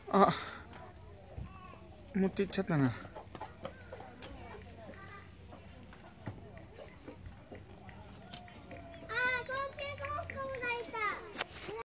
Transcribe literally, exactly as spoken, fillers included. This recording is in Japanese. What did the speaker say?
あ、持って行っちゃったな。